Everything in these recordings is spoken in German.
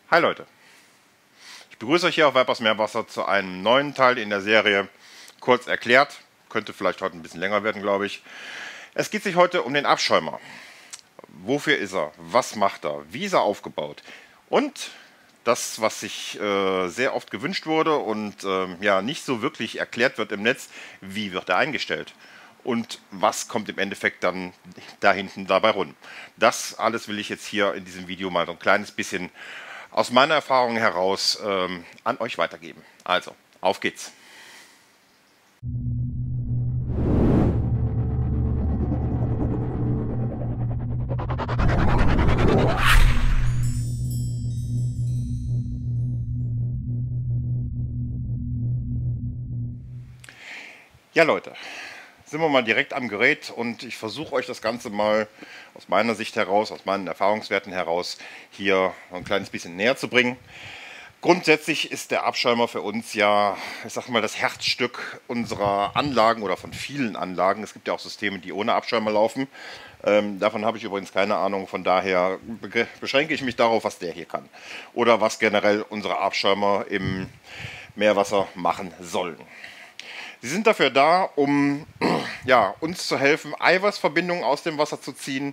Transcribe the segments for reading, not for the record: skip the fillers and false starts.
Hi Leute, ich begrüße euch hier auf Vipers Meerwasser zu einem neuen Teil in der Serie Kurz erklärt. Könnte vielleicht heute ein bisschen länger werden, glaube ich. Es geht sich heute um den Abschäumer. Wofür ist er? Was macht er? Wie ist er aufgebaut? Und das, was sich sehr oft gewünscht wurde und ja nicht so wirklich erklärt wird im Netz, wie wird er eingestellt? Und was kommt im Endeffekt dann da hinten dabei rum? Das alles will ich jetzt hier in diesem Video mal so ein kleines bisschen aus meiner Erfahrung heraus an euch weitergeben. Also, auf geht's. Ja Leute, sind wir mal direkt am Gerät und ich versuche euch das Ganze mal aus meiner Sicht heraus, aus meinen Erfahrungswerten heraus hier ein kleines bisschen näher zu bringen. Grundsätzlich ist der Abschäumer für uns ja, ich sag mal, das Herzstück unserer Anlagen oder von vielen Anlagen. Es gibt ja auch Systeme, die ohne Abschäumer laufen. Davon habe ich übrigens keine Ahnung, von daher beschränke ich mich darauf, was der hier kann. Oder was generell unsere Abschäumer im Meerwasser machen sollen. Sie sind dafür da, um ja, uns zu helfen, Eiweißverbindungen aus dem Wasser zu ziehen,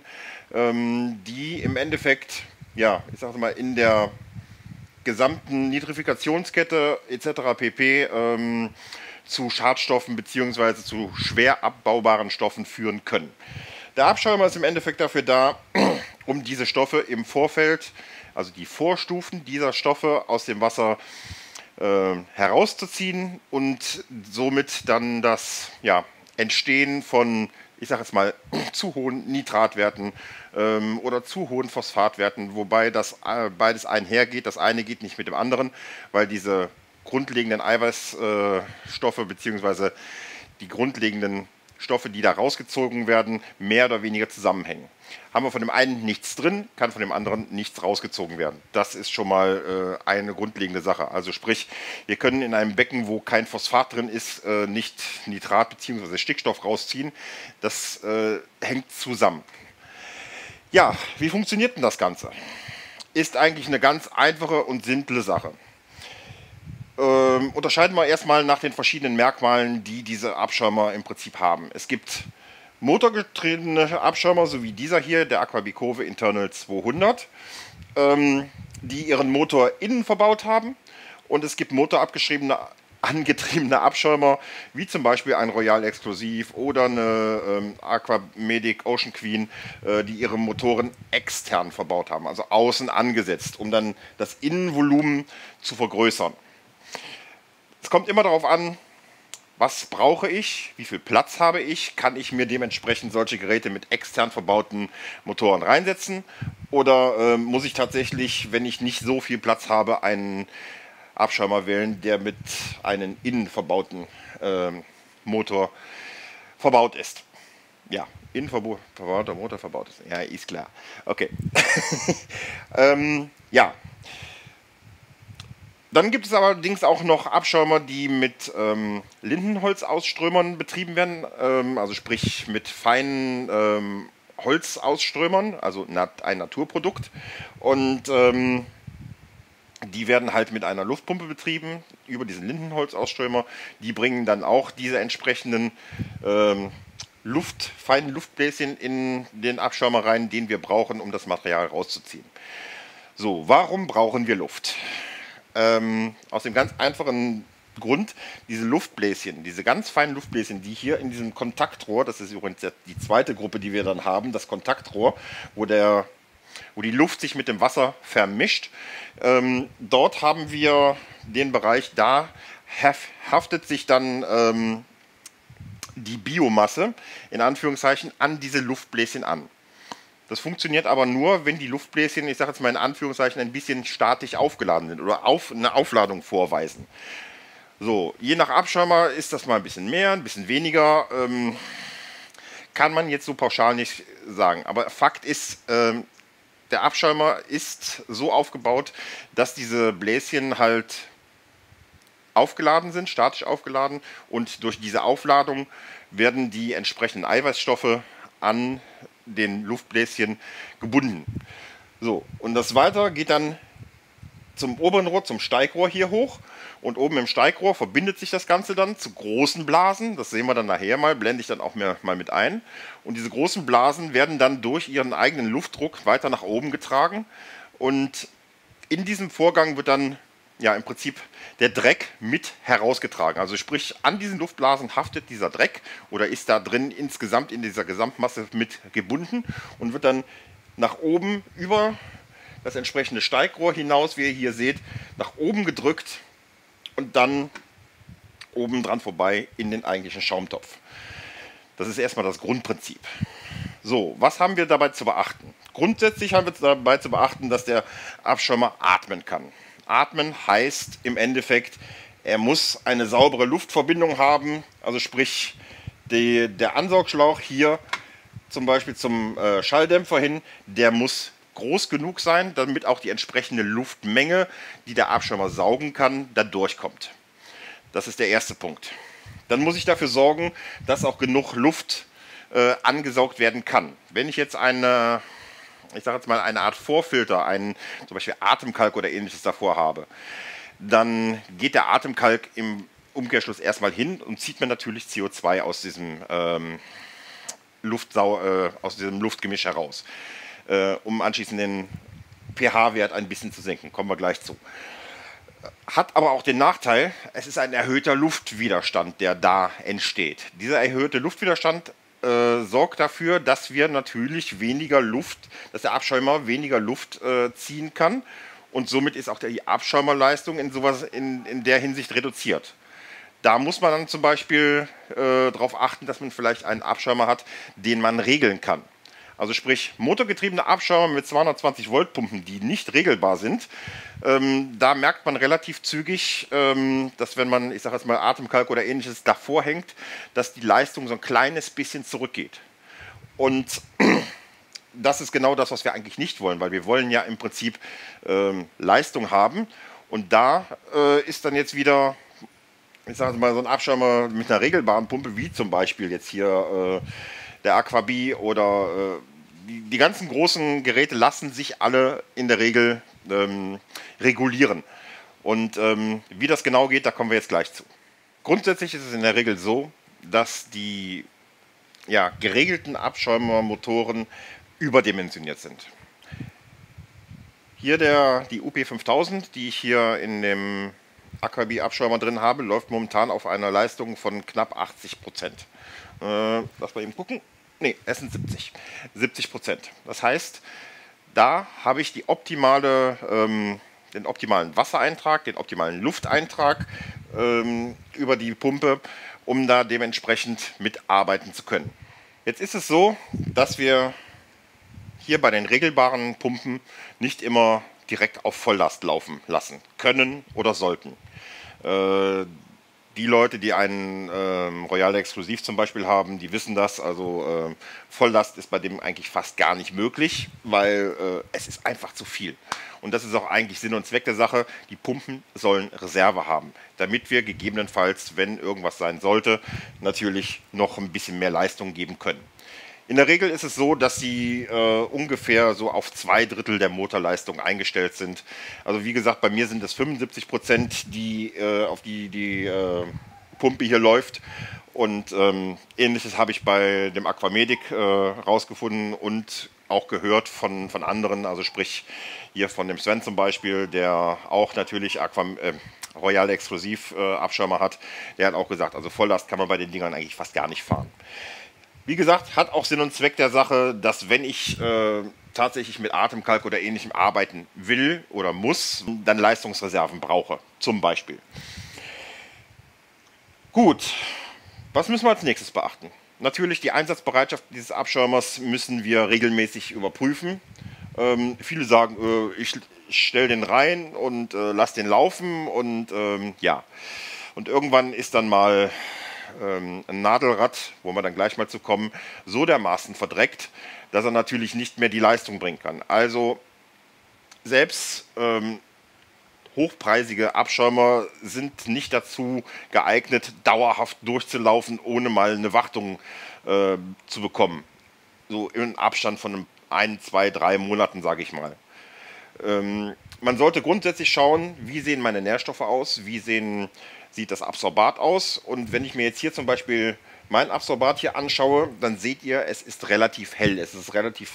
die im Endeffekt, ja, ich sage mal, in der gesamten Nitrifikationskette etc. pp. Zu Schadstoffen bzw. zu schwer abbaubaren Stoffen führen können. Der Abschäumer ist im Endeffekt dafür da, um diese Stoffe im Vorfeld, also die Vorstufen dieser Stoffe aus dem Wasser herauszuziehen und somit dann das Entstehen von, ich sage jetzt mal, zu hohen Nitratwerten oder zu hohen Phosphatwerten, wobei das beides einhergeht. Das eine geht nicht mit dem anderen, weil diese grundlegenden Eiweißstoffe bzw. die grundlegenden Stoffe, die da rausgezogen werden, mehr oder weniger zusammenhängen. Haben wir von dem einen nichts drin, kann von dem anderen nichts rausgezogen werden. Das ist schon mal eine grundlegende Sache. Also sprich, wir können in einem Becken, wo kein Phosphat drin ist, nicht Nitrat bzw. Stickstoff rausziehen. Das hängt zusammen. Ja, wie funktioniert denn das Ganze? Ist eigentlich eine ganz einfache und simple Sache. Unterscheiden wir erstmal nach den verschiedenen Merkmalen, die diese Abschäumer im Prinzip haben. Es gibt motorgetriebene Abschäumer, so wie dieser hier, der Aquabicove Internal 200, die ihren Motor innen verbaut haben. Und es gibt angetriebene Abschäumer, wie zum Beispiel ein Royal Exklusiv oder eine Aquamedic Ocean Queen, die ihre Motoren extern verbaut haben, also außen angesetzt, um dann das Innenvolumen zu vergrößern. Es kommt immer darauf an, was brauche ich, wie viel Platz habe ich, kann ich mir dementsprechend solche Geräte mit extern verbauten Motoren reinsetzen oder muss ich tatsächlich, wenn ich nicht so viel Platz habe, einen Abschäumer wählen, der mit einem innen verbauten Motor verbaut ist. Ja, innen verbauter Motor verbaut ist. Ja, ist klar. Okay. Ja. Dann gibt es allerdings auch noch Abschäumer, die mit Lindenholzausströmern betrieben werden, also sprich mit feinen Holzausströmern, also ein Naturprodukt. Und die werden halt mit einer Luftpumpe betrieben über diesen Lindenholzausströmer. Die bringen dann auch diese entsprechenden feinen Luftbläschen in den Abschäumer rein, den wir brauchen, um das Material rauszuziehen. So, warum brauchen wir Luft? Aus dem ganz einfachen Grund, diese Luftbläschen, diese ganz feinen Luftbläschen, die hier in diesem Kontaktrohr, das ist übrigens die zweite Gruppe, die wir dann haben, das Kontaktrohr, wo die Luft sich mit dem Wasser vermischt. Dort haben wir den Bereich, da haftet sich dann die Biomasse, in Anführungszeichen, an diese Luftbläschen an. Das funktioniert aber nur, wenn die Luftbläschen, ich sage jetzt mal in Anführungszeichen, ein bisschen statisch aufgeladen sind oder eine Aufladung vorweisen. So, je nach Abschäumer ist das mal ein bisschen mehr, ein bisschen weniger. Kann man jetzt so pauschal nicht sagen. Aber Fakt ist, der Abschäumer ist so aufgebaut, dass diese Bläschen halt aufgeladen sind, statisch aufgeladen. Und durch diese Aufladung werden die entsprechenden Eiweißstoffe an den Luftbläschen gebunden. So, und das weiter geht dann zum oberen Rohr, zum Steigrohr hier hoch. Und oben im Steigrohr verbindet sich das Ganze dann zu großen Blasen. Das sehen wir dann nachher mal, blende ich dann auch mal mit ein. Und diese großen Blasen werden dann durch ihren eigenen Luftdruck weiter nach oben getragen. Und in diesem Vorgang wird dann ja im Prinzip der Dreck mit herausgetragen. Also sprich, an diesen Luftblasen haftet dieser Dreck oder ist da drin insgesamt in dieser Gesamtmasse mit gebunden und wird dann nach oben über das entsprechende Steigrohr hinaus, wie ihr hier seht, nach oben gedrückt und dann oben dran vorbei in den eigentlichen Schaumtopf. Das ist erstmal das Grundprinzip. So, was haben wir dabei zu beachten? Grundsätzlich haben wir dabei zu beachten, dass der Abschäumer atmen kann. Atmen heißt im Endeffekt, er muss eine saubere Luftverbindung haben, also sprich der Ansaugschlauch hier zum Beispiel zum Schalldämpfer hin, der muss groß genug sein, damit auch die entsprechende Luftmenge, die der Abschäumer saugen kann, da durchkommt. Das ist der erste Punkt. Dann muss ich dafür sorgen, dass auch genug Luft angesaugt werden kann. Wenn ich jetzt eine Art Vorfilter, zum Beispiel Atemkalk oder ähnliches davor habe, dann geht der Atemkalk im Umkehrschluss erstmal hin und zieht mir natürlich CO2 aus diesem Luftgemisch heraus, um anschließend den pH-Wert ein bisschen zu senken. Kommen wir gleich zu. Hat aber auch den Nachteil, es ist ein erhöhter Luftwiderstand, der da entsteht. Dieser erhöhte Luftwiderstand sorgt dafür, dass wir natürlich dass der Abschäumer weniger Luft ziehen kann und somit ist auch die Abschäumerleistung in der Hinsicht reduziert. Da muss man dann zum Beispiel darauf achten, dass man vielleicht einen Abschäumer hat, den man regeln kann. Also sprich, motorgetriebene Abschäumer mit 220 Volt Pumpen, die nicht regelbar sind, da merkt man relativ zügig, dass wenn man, ich sage jetzt mal, Atemkalk oder ähnliches davor hängt, dass die Leistung so ein kleines bisschen zurückgeht. Und das ist genau das, was wir eigentlich nicht wollen, weil wir wollen ja im Prinzip Leistung haben. Und da ist dann jetzt wieder, ich sage mal, so ein Abschäumer mit einer regelbaren Pumpe, wie zum Beispiel jetzt hier der Aquabee oder die ganzen großen Geräte lassen sich alle in der Regel regulieren. Und wie das genau geht, da kommen wir jetzt gleich zu. Grundsätzlich ist es in der Regel so, dass die geregelten Abschäumermotoren überdimensioniert sind. Hier die UP5000, die ich hier in dem Aquabee-Abschäumer drin habe, läuft momentan auf einer Leistung von knapp 80%. Lass mal eben gucken. Ne, es sind 70%. Das heißt, da habe ich den optimalen Wassereintrag, den optimalen Lufteintrag über die Pumpe, um da dementsprechend mitarbeiten zu können. Jetzt ist es so, dass wir hier bei den regelbaren Pumpen nicht immer direkt auf Volllast laufen lassen können oder sollten. Die Leute, die einen Royal Exklusiv zum Beispiel haben, die wissen das. Also Volllast ist bei dem eigentlich fast gar nicht möglich, weil es ist einfach zu viel. Und das ist auch eigentlich Sinn und Zweck der Sache. Die Pumpen sollen Reserve haben, damit wir gegebenenfalls, wenn irgendwas sein sollte, natürlich noch ein bisschen mehr Leistung geben können. In der Regel ist es so, dass sie ungefähr so auf 2/3 der Motorleistung eingestellt sind. Also wie gesagt, bei mir sind es 75%, auf die Pumpe hier läuft. Und Ähnliches habe ich bei dem Aquamedic rausgefunden und auch gehört von anderen. Also sprich hier von dem Sven zum Beispiel, der auch natürlich Royal Exklusiv Abschirmer hat. Der hat auch gesagt, also Volllast kann man bei den Dingern eigentlich fast gar nicht fahren. Wie gesagt, hat auch Sinn und Zweck der Sache, dass wenn ich tatsächlich mit Atemkalk oder ähnlichem arbeiten will oder muss, dann Leistungsreserven brauche, zum Beispiel. Gut, was müssen wir als nächstes beachten? Natürlich die Einsatzbereitschaft dieses Abschirmers müssen wir regelmäßig überprüfen. Viele sagen, ich stelle den rein und lasse den laufen und ja. Und irgendwann ist dann mal ein Nadelrad, wo wir dann gleich mal zu kommen, so dermaßen verdreckt, dass er natürlich nicht mehr die Leistung bringen kann. Also selbst hochpreisige Abschäumer sind nicht dazu geeignet, dauerhaft durchzulaufen, ohne mal eine Wartung zu bekommen. So im Abstand von 1, 2, 3 Monaten, sage ich mal. man sollte grundsätzlich schauen, wie sehen meine Nährstoffe aus, sieht das Absorbat aus. Und wenn ich mir jetzt hier zum Beispiel mein Absorbat hier anschaue, dann seht ihr, es ist relativ hell. Es ist relativ,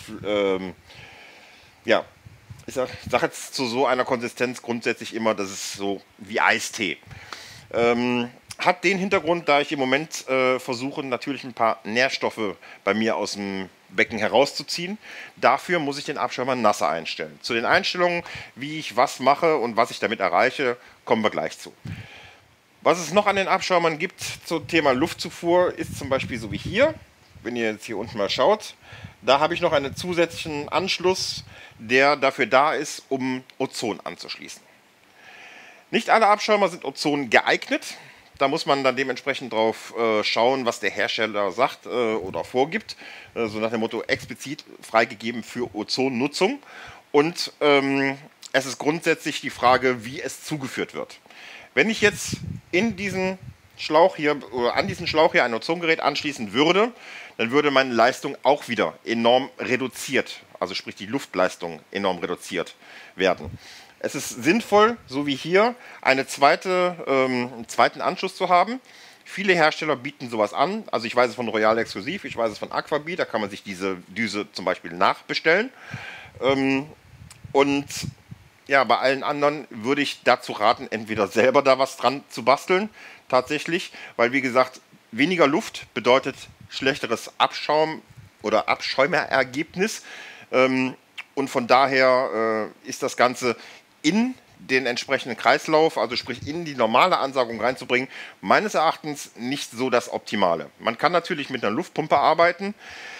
ja, ich sag jetzt zu so einer Konsistenz grundsätzlich immer, das ist so wie Eistee. Hat den Hintergrund, da ich im Moment versuche, natürlich ein paar Nährstoffe bei mir aus dem Becken herauszuziehen. Dafür muss ich den Abschäumer nasser einstellen. Zu den Einstellungen, wie ich was mache und was ich damit erreiche, kommen wir gleich zu. Was es noch an den Abschäumern gibt zum Thema Luftzufuhr, ist zum Beispiel so wie hier, wenn ihr jetzt hier unten mal schaut, da habe ich noch einen zusätzlichen Anschluss, der dafür da ist, um Ozon anzuschließen. Nicht alle Abschäumer sind Ozon geeignet. Da muss man dann dementsprechend drauf schauen, was der Hersteller sagt oder vorgibt. So nach dem Motto explizit freigegeben für Ozonnutzung. Und es ist grundsätzlich die Frage, wie es zugeführt wird. Wenn ich jetzt in diesen Schlauch hier, an diesen Schlauch hier ein Ozongerät anschließen würde, dann würde meine Leistung auch wieder enorm reduziert, also sprich die Luftleistung enorm reduziert werden. Es ist sinnvoll, so wie hier, einen zweiten Anschluss zu haben. Viele Hersteller bieten sowas an. Also ich weiß es von Royal exklusiv, ich weiß es von Aquabee, da kann man sich diese Düse zum Beispiel nachbestellen. Und ja, bei allen anderen würde ich dazu raten, entweder selber da was dran zu basteln, tatsächlich, weil wie gesagt, weniger Luft bedeutet schlechteres Abschaum- oder Abschäumerergebnis. Und von daher ist das Ganze in den entsprechenden Kreislauf, also sprich in die normale Ansaugung reinzubringen, meines Erachtens nicht so das Optimale. Man kann natürlich mit einer Luftpumpe arbeiten,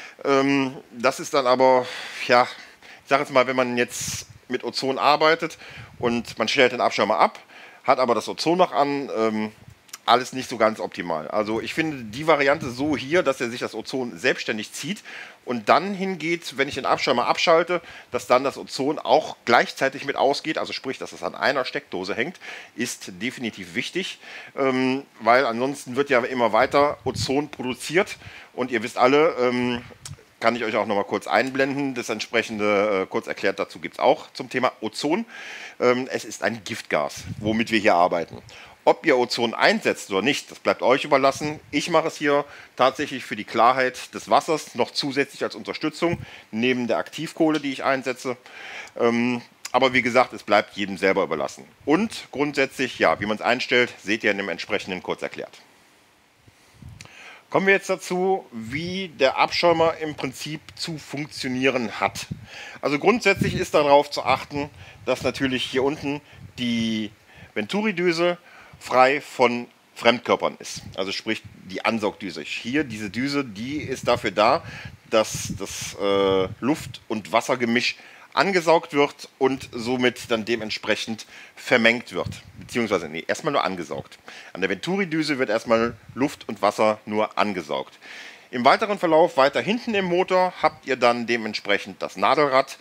das ist dann aber, ja, ich sage jetzt mal, wenn man jetzt mit Ozon arbeitet und man stellt den Abschäumer ab, hat aber das Ozon noch an, alles nicht so ganz optimal. Also ich finde die Variante so hier, dass er sich das Ozon selbstständig zieht und dann hingeht, wenn ich den Abschäumer abschalte, dass dann das Ozon auch gleichzeitig mit ausgeht, also sprich, dass es an einer Steckdose hängt, ist definitiv wichtig, weil ansonsten wird ja immer weiter Ozon produziert und ihr wisst alle, kann ich euch auch noch mal kurz einblenden, das entsprechende kurz erklärt dazu gibt es auch zum Thema Ozon. Es ist ein Giftgas, womit wir hier arbeiten. Ob ihr Ozon einsetzt oder nicht, das bleibt euch überlassen. Ich mache es hier tatsächlich für die Klarheit des Wassers noch zusätzlich als Unterstützung, neben der Aktivkohle, die ich einsetze. Aber wie gesagt, es bleibt jedem selber überlassen. Und grundsätzlich, ja, wie man es einstellt, seht ihr in dem entsprechenden kurz erklärt. Kommen wir jetzt dazu, wie der Abschäumer im Prinzip zu funktionieren hat. Also grundsätzlich ist darauf zu achten, dass natürlich hier unten die Venturi-Düse frei von Fremdkörpern ist. Also sprich die Ansaugdüse. Hier diese Düse, die ist dafür da, dass das Luft- und Wassergemisch angesaugt wird und somit dann dementsprechend vermengt wird. Beziehungsweise, nee, erstmal nur angesaugt. An der Venturi-Düse wird erstmal Luft und Wasser nur angesaugt. Im weiteren Verlauf, weiter hinten im Motor, habt ihr dann dementsprechend das Nadelrad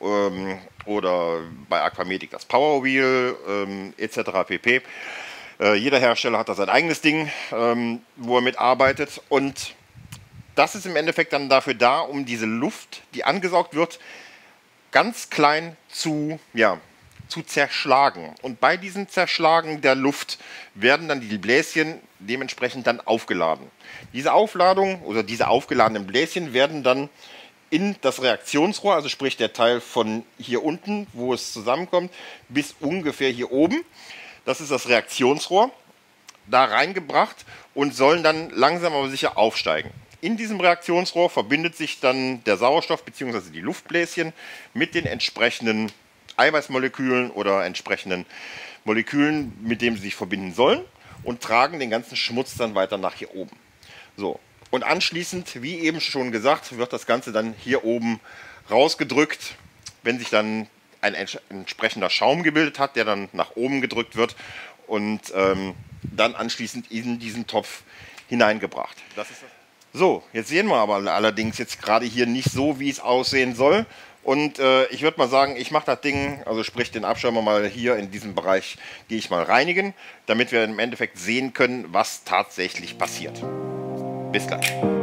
oder bei Aquamatic das Powerwheel etc. pp. Jeder Hersteller hat da sein eigenes Ding, wo er mitarbeitet und das ist im Endeffekt dann dafür da, um diese Luft, die angesaugt wird, ganz klein zu zerschlagen. Und bei diesem Zerschlagen der Luft werden dann die Bläschen dementsprechend dann aufgeladen. Diese Aufladung oder diese aufgeladenen Bläschen werden dann in das Reaktionsrohr, also sprich der Teil von hier unten, wo es zusammenkommt, bis ungefähr hier oben. Das ist das Reaktionsrohr, da reingebracht und sollen dann langsam aber sicher aufsteigen. In diesem Reaktionsrohr verbindet sich dann der Sauerstoff bzw. die Luftbläschen mit den entsprechenden Eiweißmolekülen oder entsprechenden Molekülen, mit denen sie sich verbinden sollen und tragen den ganzen Schmutz dann weiter nach hier oben. So. Und anschließend, wie eben schon gesagt, wird das Ganze dann hier oben rausgedrückt, wenn sich dann ein entsprechender Schaum gebildet hat, der dann nach oben gedrückt wird und dann anschließend in diesen Topf hineingebracht. Das ist das. So, jetzt sehen wir aber allerdings jetzt gerade hier nicht so, wie es aussehen soll. Und ich würde mal sagen, ich mache das Ding, also sprich den Abschäumer mal hier in diesem Bereich, gehe ich mal reinigen, damit wir im Endeffekt sehen können, was tatsächlich passiert. Bis gleich.